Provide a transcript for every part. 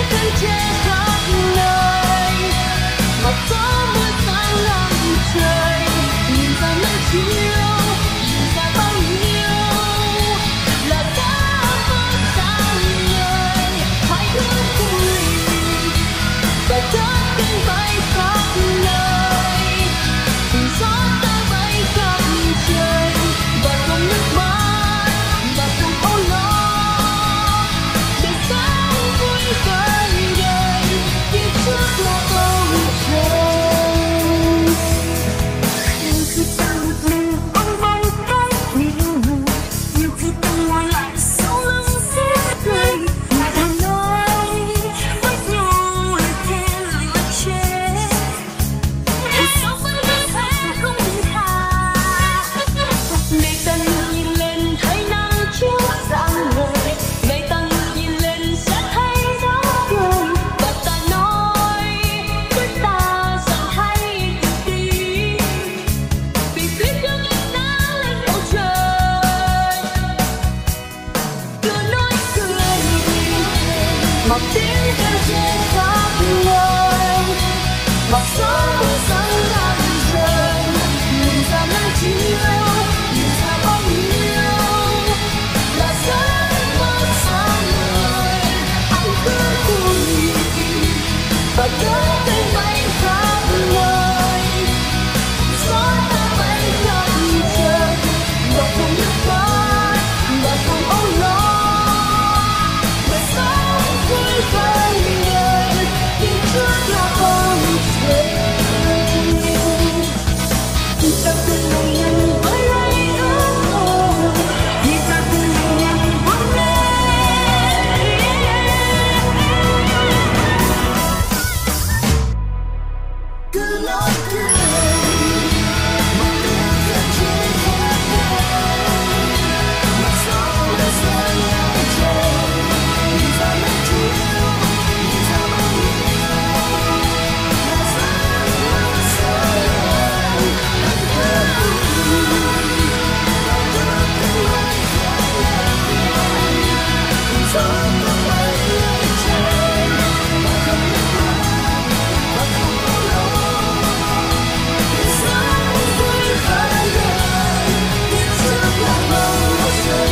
thân che khắp nơi, và gió mưa sáng ngang trời. Nhìn ra nắng chiều, nhìn ra bao nhiêu là đã vỡ sáng ngời. Hãy cứ vui và cất cánh bay khắp nơi, cùng gió ta bay khắp trời, và cùng nước mắt và cùng âu lo để sống vui vơi đời. Phía trước là bầu trời, nhiều khi ta một mình ôm vai cách nhìn người, nhiều khi ta ngồi lại sau lưng xiết cười. Người ta nói với nhau lời khen lời chê, em sống với người khác không bình thà. Này ta ngước nhìn lên thấy nắng chiếu rạng ngời, này ta ngước nhìn lên sẽ thấy gió cười. Và ta nói với ta rằng hãy đi, vì phía trước ánh nắng lên bầu trời. Cứ nói cười mặc tiếng kêu trên khắp nơi, mặc gió mưa sáng ngang trời. Nhìn ra nắng chiều, nhìn ra bao nhiêu là giấc mơ sáng ngời. Anh cứ vui và cất cánh bay khắp nơi, gió ta bay khắp trời, và cùng nước mắt và cùng âu lo để sống vui vơi đời. Phía trước là bầu trời, vì ta từng ngày nhận với lấy ước mơ, vì ta từng ngày nhận vươn lên. Cứ nói cười mặc tiếng kêu trên khắp nơi, mặc gió mưa sáng ngang trời. Nhìn ra nắng chiều, nhìn ra bao nhiêu là giấc mơ sáng ngời. Anh cứ vui và cất cánh bay khắp nơi, cùng gió ta bay lên trời, và cùng nước mắt và cùng âu lo để sống vui vơi đời. Phía trước là bầu trời.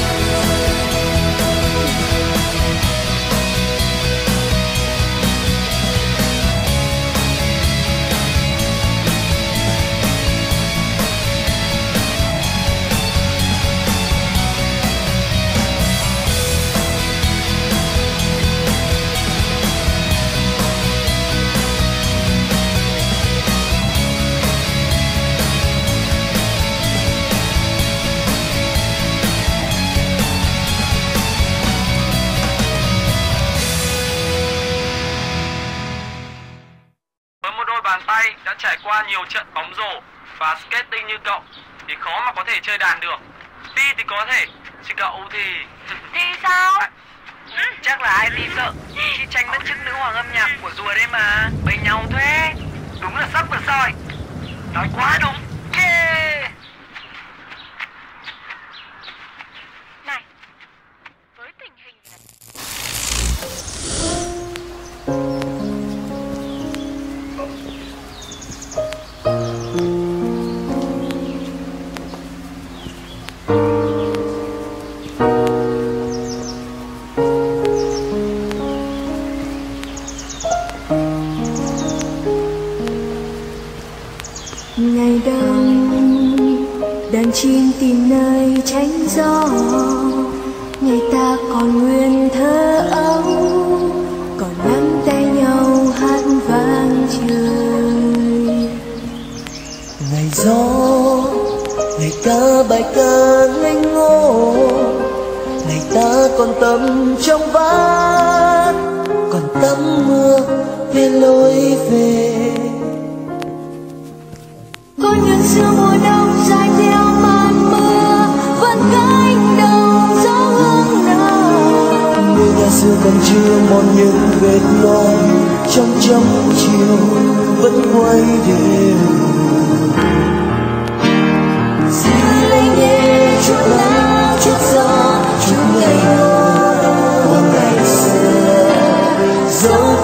Với một đôi bàn tay đã trải qua nhiều trận bóng rổ và skating như cậu thì khó mà có thể chơi đàn được. Ti thì có thể, chứ cậu thì... Thì sao? Chắc là ai Ti sợ khi tranh mất chức nữ hoàng âm nhạc của rùa đấy mà. Bày nhau thế. Đúng là sắp vừa soi. Nói quá đúng. Yeah. Này, với tình hình là... Ngày đông đàn chim tìm nơi tránh gió, ngày ta còn nguyên thơ ấu, còn nắm tay nhau hát vang trời. Ngày gió, ngày ta bài ca ngây ngô, ngày ta còn tâm trong vát, còn tắm mưa về lối về. Có những xưa mùa đông dài theo màn mưa, vẫn cánh đồng gió hương nở. Người nhà xưa còn chưa mòn những vết loang, trong trong chiều vẫn quay đều. Xin lấy nhẹ chút nắng chút gió, chút ngày ngô của ngày xưa. Dẫu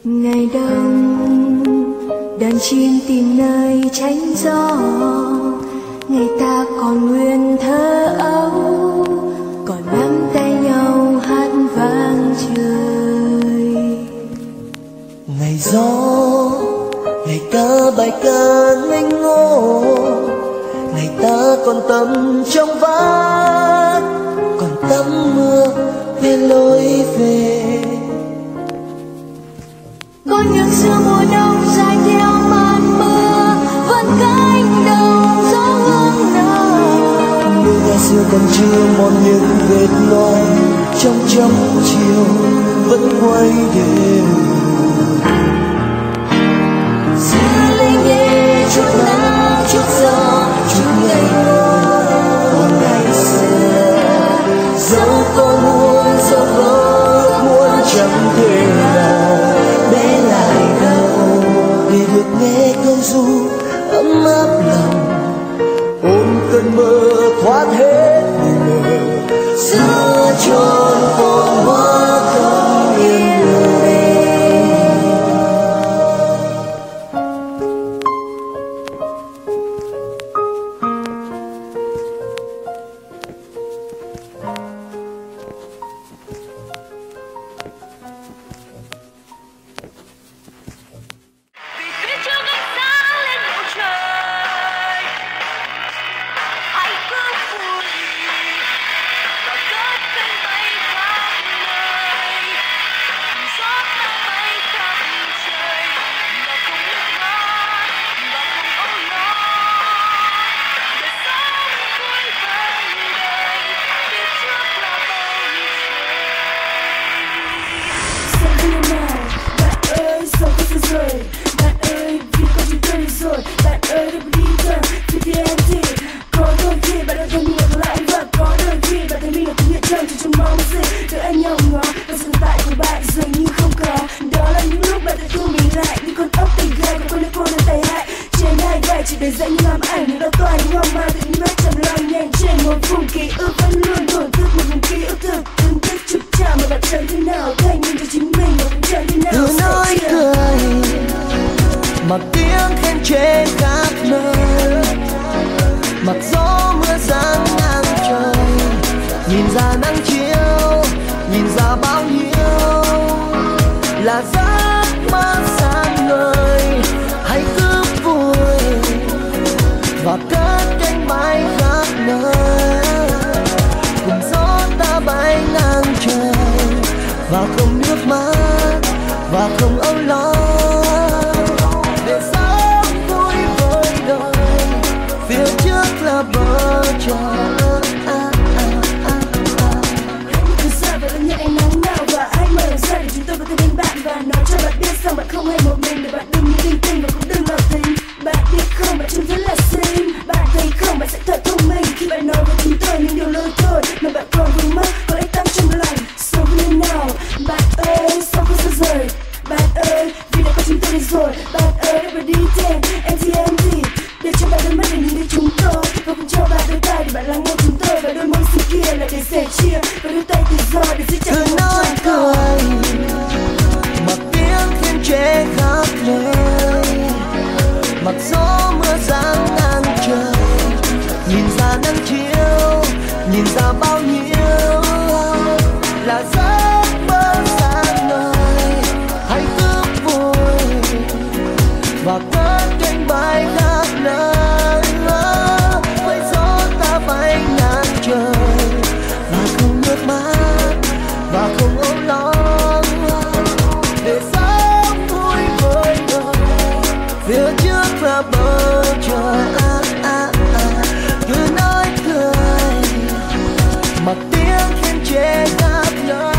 Ngày đông đàn chim tìm nơi tránh gió, ngày ta còn nguyên thơ ấu, còn nắm tay nhau hát vang trời. Ngày gió, ngày ta bài ca ngây ngô, ngày ta còn tâm trong vắt, còn tắm mưa về lối về. Có những xưa mùa đông dài theo màn mưa, vẫn cánh đồng gió hương nở. Như ngày xưa còn chưa mòn những vết loài, trong chấm chiều vẫn quay đều. Xa lạnh nhẹ chút nắng chút gió, chút ngày ngồi của ngày xưa. Dẫu có muốn, dẫu có muốn chẳng thể nào bé lại đâu, để được nghe cơn ru ấm áp lòng, ôm cơn mơ thoát hết mờ. Giữa chốn phong hoa không yên lời. Vì phía trước ánh sáng lên bầu trời, hãy cứ vui và cất cánh bay khắp nơi. Gió ta bay khắp trời và không nước mắt và không âu lo. Để sống vui vần đời, phía trước là bầu trời. Sao thế nào bạn ơi, sao có thế rồi bạn ơi, vì con chúng tôi đi rồi bạn ơi, đừng đi gần vì thì em thì có đôi khi bạn đã thấy mình ngược lại, và có đôi khi bạn thấy mình ở tiếng hiện trơn chỉ trong mong gì đợi anh nhau ngó, và sự tại của bạn dường như không có. Đó là những lúc bạn thấy thu mình lại như con ốc tình gai, và con đứa con tay hại trên hai vai chỉ để dạy những ám ảnh, những đau toan, những hoang mang, những vết trầm lòng nhanh trên một vùng ký ức vẫn luôn thổn thức, một vùng ký ức thực từng tích chụp chạm mà bạn chẳng thế nào thành nhưng cho chính mình, mà cũng chẳng thế nào Cứ nói cười mặc tiếng khen chê khắp nơi, mặc gió mưa giăng ngang trời, nhìn ra nắng chiều, nhìn ra bao nhiêu là giấc mơ sáng ngời. Hãy cứ vui và cất cánh bay khắp nơi, cùng gió ta bay ngang trời, và không nước mắt và không âu lo. Để sống vui với đời, phía trước là bờ trời. Cứ xa và đón nhận ánh nắng nào, và hãy mở lòng ra để chúng tôi có thể bên bạn, và nói cho bạn biết rằng bạn không hề một mình, để bạn đừng nghĩ linh tinh và cũng đừng lo tính. Bạn biết không, bạn trông rất là xinh, bạn thấy không, bạn sẽ thật thông minh khi bạn nói với chúng tôi những điều lôi thôi mà bạn còn vướng mắc, có lẽ tăng trong lòng. Sống lên nào bạn ơi, sao không xa rời bạn ơi, vì đã có chúng tôi đi rồi bạn ơi, đã đi thêm em thì để cho bạn đôi mắt để nhìn thấy chúng tôi, và cũng cho bạn đôi tai để bạn lắng nghe chúng tôi, và đôi môi xinh kia là để sẻ chia, và đôi tay tự do để giữ chặt Cứ một nói trọn cầu. cười mặc tiếng khen chê khắp nơi, mặc gió mưa giăng ngang trời, nhìn ra nắng chiều, nhìn ra bao nhiêu là giấc mơ sáng ngời. Hãy cứ vui và cất cánh bay khắp nơi, với gió ta bay ngang trời, và không nước mắt và không âu lo. Để sống vui với đời, phía trước là bờ trời. Cứ nói cười mặc tiếng khen chê khắp nơi.